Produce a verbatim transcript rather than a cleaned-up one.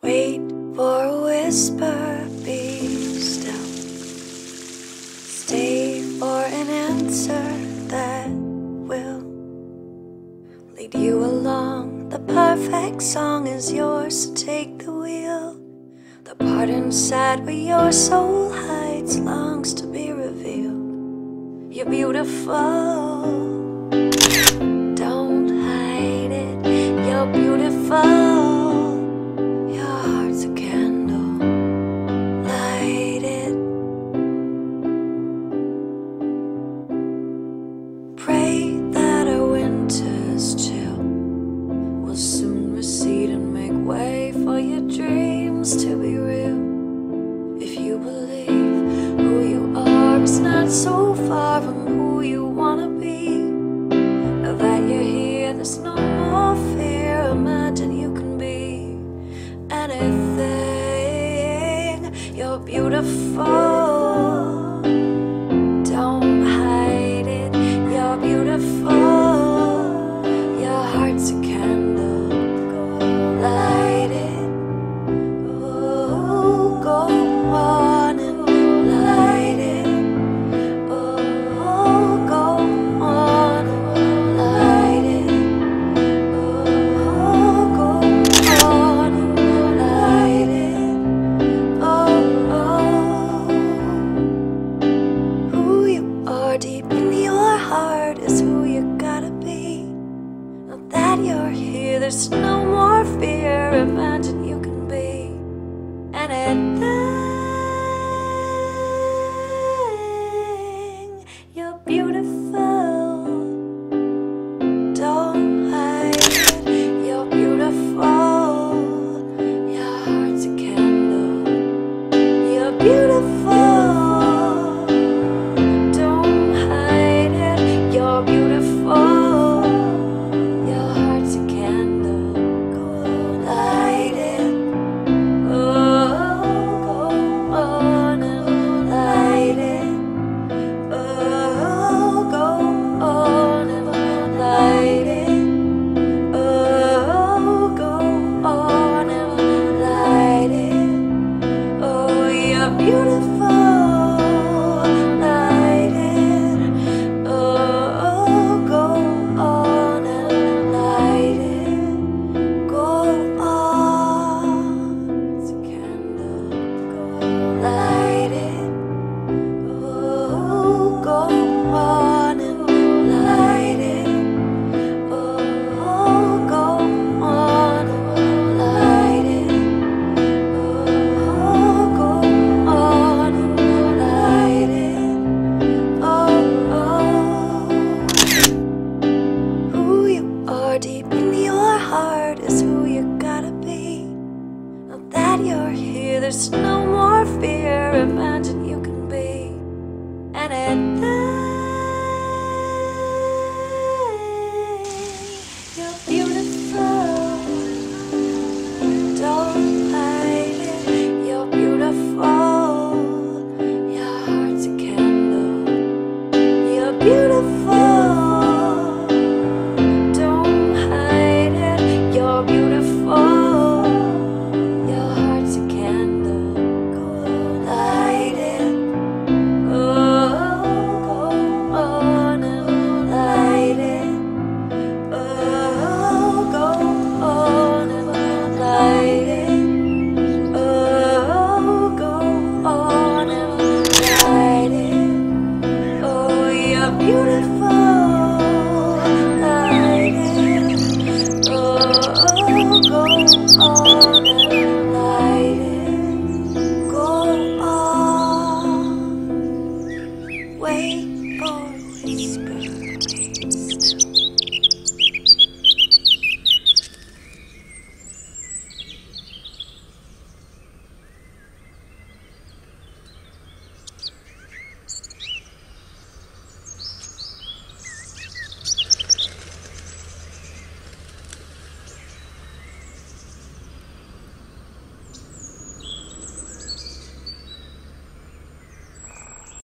Wait for a whisper, be still. Stay for an answer that will lead you along. The perfect song is yours, so take the wheel. The part inside where your soul hides longs to be revealed. You're beautiful, don't hide it. You're beautiful. Pray that our winter's chill will soon recede and make way for your dreams to be real. If you believe who you are is not so far from who you wanna be, now that you're here, there's no more fear. Imagine you can be anything. You're beautiful. Deep in your heart is who you gotta be. Now that you're here, there's no more fear. Imagine you can be anything. You're beautiful, don't hide it. You're beautiful, your heart's a candle. You're beautiful. Deep in your heart is who you gotta be. Now that you're here, there's no more fear. Imagine you can be anything. You're beautiful, don't hide it. You're beautiful, your heart's a candle. You're beautiful. Wait for whisper.